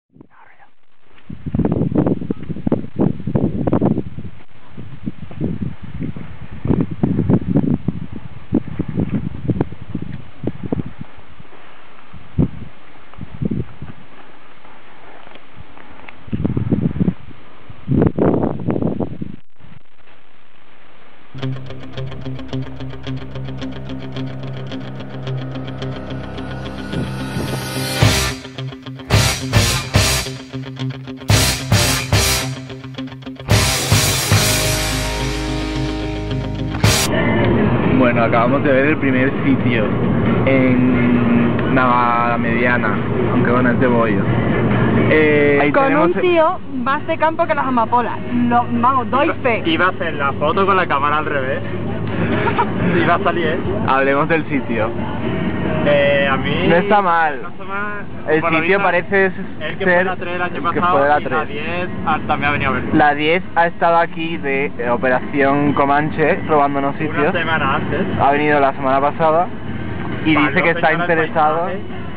Bueno, acabamos de ver el primer sitio en Navalmediana, aunque bueno, es de Bollo. Ahí con tenemos un tío más de campo que las amapolas. No, vamos, doy fe. Iba a hacer la foto con la cámara al revés. Iba a salir, Hablemos del sitio. A mí... No está mal. No está mal. El Por lo sitio visto, parece el que ser fue la 3 el año que pasado fue la y 3. la 10 también ha venido a verlo. La 10 ha estado aquí de Operación Comanche, robándonos Una sitios. semana antes. Ha venido la semana pasada y Para dice no que está señalar interesado.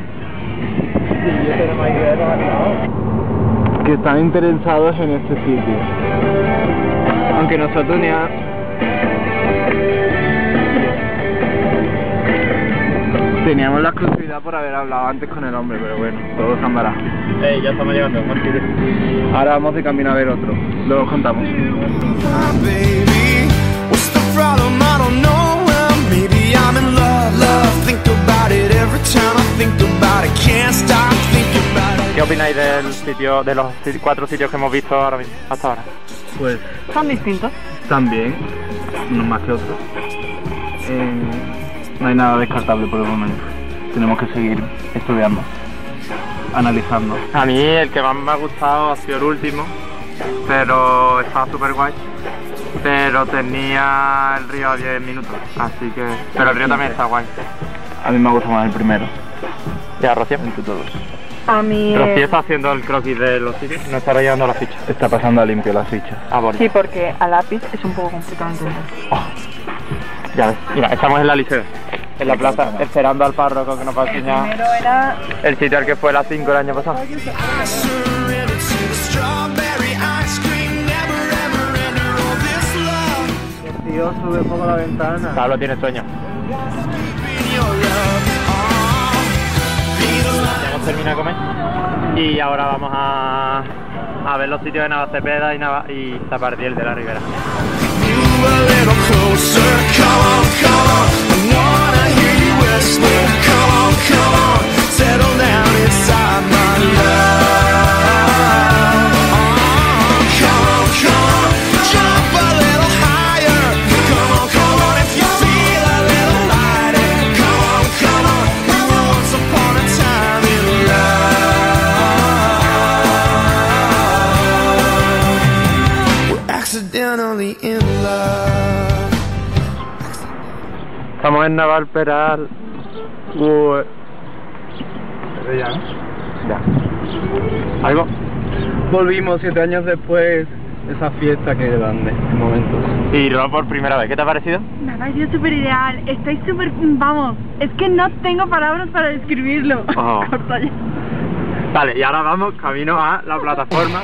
paisajes. Que están interesados en este sitio. Aunque nosotros ni teníamos la exclusividad por haber hablado antes con el hombre, pero bueno, todo se andará. Ya estamos llegando, buen sitio. Ahora vamos de camino a ver otro. Luego os contamos. ¿Qué opináis del sitio, de los 4 sitios que hemos visto ahora mismo, hasta ahora? Pues Son distintos. también, unos más que otros. No hay nada descartable por el momento. Tenemos que seguir estudiando, analizando. A mí el que más me ha gustado ha sido el último, pero estaba súper guay. Pero tenía el río a 10 minutos, así que... Pero el río también está guay. A mí me gusta más el primero, Ya, Rocío. entre todos. A mí... Rocío está haciendo el croquis de los sitios, no está rellenando la ficha. Está pasando a limpio las fichas. Ah, bueno. Sí, porque a lápiz es un poco complicado entender. Ya ves. Mira, estamos en la liceo, en la plaza, esperando al párroco que nos va a enseñar Primero era... el sitio al que fue la 5 el año pasado. El tío sube un poco la ventana. Pablo tiene sueño. Ya hemos terminado de comer y ahora vamos a ver los sitios de Navacepeda y Zapardiel de la Ribera. Estamos en Navalperal. Ya, ¿no? Ya. ¿Algo? Volvimos 7 años después de esa fiesta que dan de momentos. Y luego por primera vez, ¿qué te ha parecido? Me ha parecido súper ideal. Estoy súper... Vamos, es que no tengo palabras para describirlo. Oh. Corta ya. Vale, y ahora vamos camino a la plataforma.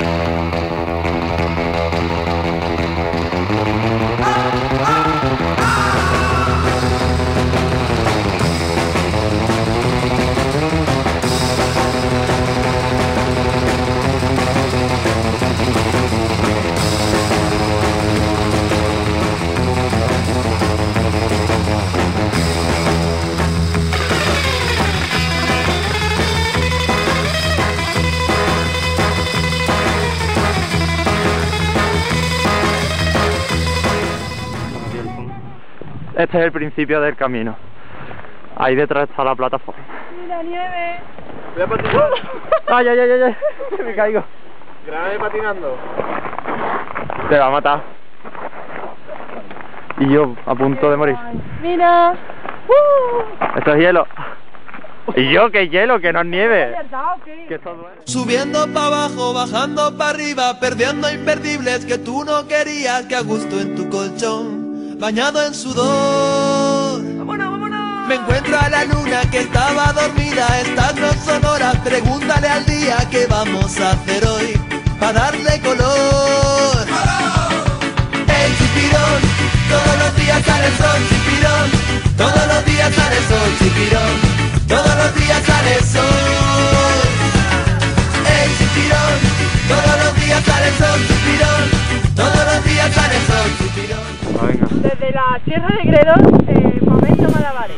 Este es el principio del camino. Ahí detrás está la plataforma. Mira, nieve. Voy a patinar. ¡Ay, ay, ay, ay! Ay. Me caigo. Grábame patinando. Te va a matar. Y yo a punto de morir. Mira. Esto es hielo. Y yo, que hielo, que no es nieve. ¿Verdad o qué? Que esto duele. Subiendo para abajo, bajando para arriba, perdiendo imperdibles que tú no querías, que a gusto en tu colchón, bañado en sudor. ¡Vámonos, vámonos! Me encuentro a la luna que estaba dormida. Estas no son horas, pregúntale al día qué vamos a hacer hoy para darle color. El chipirón, todos los días sale el sol, chipirón. Todos los días sale el sol, chipirón. Todos los días sale el sol. El chipirón, todos los días sale el sol, chipirón. Todos los días sale el sol, chipirón. Desde la Sierra de Gredos, momento malabares.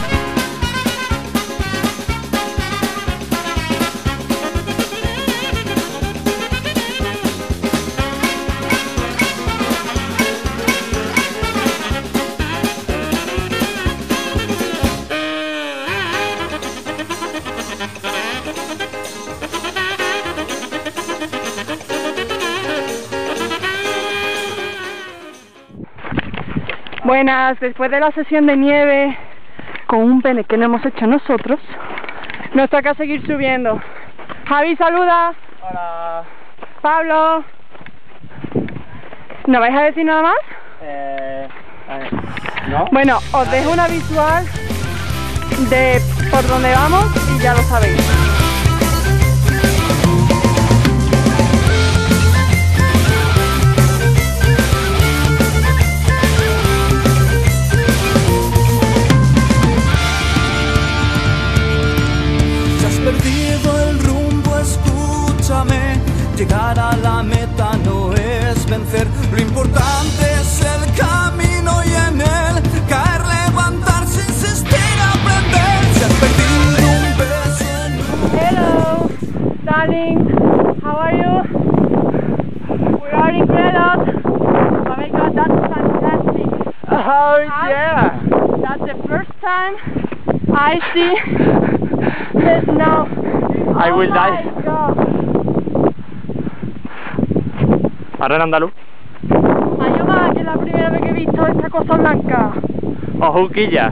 Buenas, después de la sesión de nieve con un pene que no hemos hecho nosotros, nos toca seguir subiendo. Javi, saluda. Hola. Pablo. ¿No vais a decir nada más? ¿No? Bueno, os dejo una visual de por dónde vamos y ya lo sabéis. Perdido el rumbo, escúchame. Llegar a la meta no es vencer. Lo importante es el camino y en él caer, levantarse, insistir, aprender. Si has perdido un beso. Hello, darling. How are you? We are in Gredos. Oh my God, that's fantastic. Oh yeah! That's the first time I see the snow. I will die. Oh my God. Ahora en andaluz. Ayuda, que es la primera vez que he visto esta cosa blanca. Ojuquilla.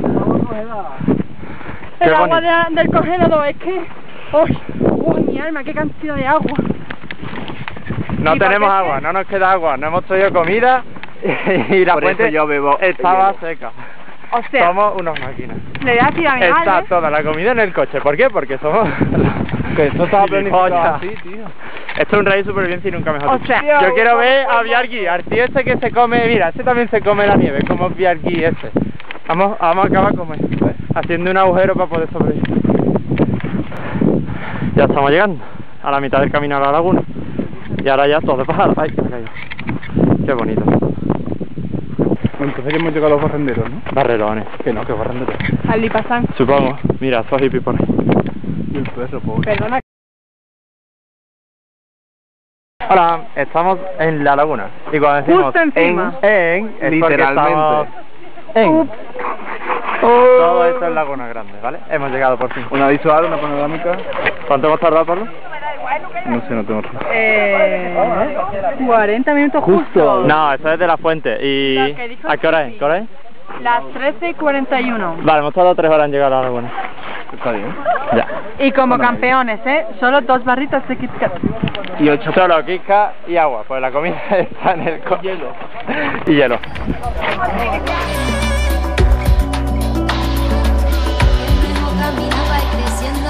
El Qué agua bonito. del congelador, es que... ¡Uy, mi alma, qué cantidad de agua! No ¿Y tenemos por qué? agua, no nos queda agua, no hemos traído comida y la Por eso fuente yo bebo estaba hielo. seca. O sea, Somos unas máquinas. le voy a decir a mi Está madre... toda la comida en el coche. ¿Por qué? Porque somos... Que esto estaba planificado gilipollas. así, tío. Esto es un rey de supervivencia y nunca mejor O dicho. sea, yo quiero ver a Biargui, al tío este que se come, mira, este también se come la nieve, como Biargui este. Vamos a acabar como haciendo un agujero para poder sobrevivir. Ya estamos llegando a la mitad del camino a la laguna. Y ahora ya todo de bajada. Ay, me he caído. Qué bonito. Entonces que hemos llegado a los barrenderos, ¿no? Barrerones. Que no, que barrenderos. al Lipasán. Supongo. Mira, esos hipipones. Y el perro, pobre. Perdona. Hola, estamos en la laguna. Y cuando decimos Justo encima. es porque Literalmente. estamos en. Todo esto es Laguna Grande, ¿vale? Hemos llegado por fin. Una visual, una panorámica. ¿Cuánto hemos tardado, Pablo? No sé, no tengo razón. 40 minutos justo. No, eso es de la fuente. ¿Y Lo que dijo a qué hora es? Sofi. ¿Qué hora es? Las 13:41. Vale, hemos tardado 3 horas en llegar a la laguna. Está bien. Ya. Y como campeones, solo 2 barritas de Kit Kat. Y 8 Solo Kika y agua, pues la comida está en el coche. Y hielo. Caminaba y creciendo.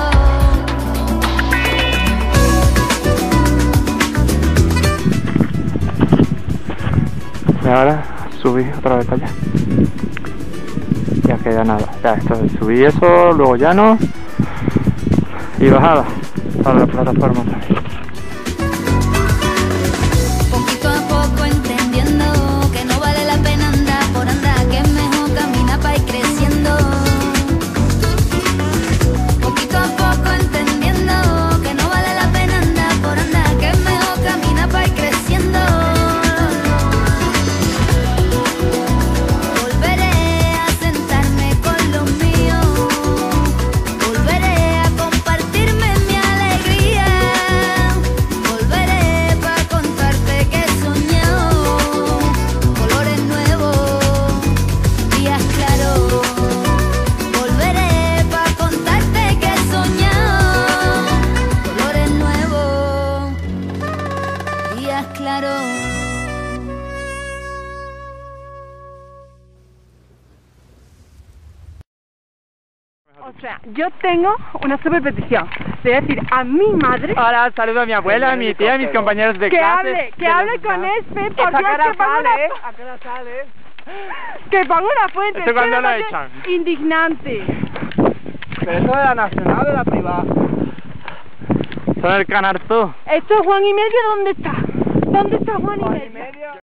Y ahora subí otra vez para allá. Ya queda nada. Ya, esto es subí eso, luego llano y bajada para la plataforma otra vez. Poquito a poco entendiendo que no vale la pena andar por andar, que es mejor caminar para ir creciendo. Poquito a poco entendiendo que no vale la pena andar por andar, que es mejor caminar para ir creciendo. Volveré a sentarme con los míos, volveré a compartirme mi alegría. O sea, yo tengo una super petición. Le voy a decir a mi madre. Ahora saludo a mi abuela, a mi tía, a mis compañeros de clase. Que hable con Espe, porque es que pongo una... ¿A qué hora sale? Que pongo una fuente. ¿Esto cuándo es que lo me echan? parece indignante. ¿Pero eso de la nacional o de la privada? Son el Canartú. Esto es Juan y medio, ¿dónde está? ¿Dónde está Juan y medio?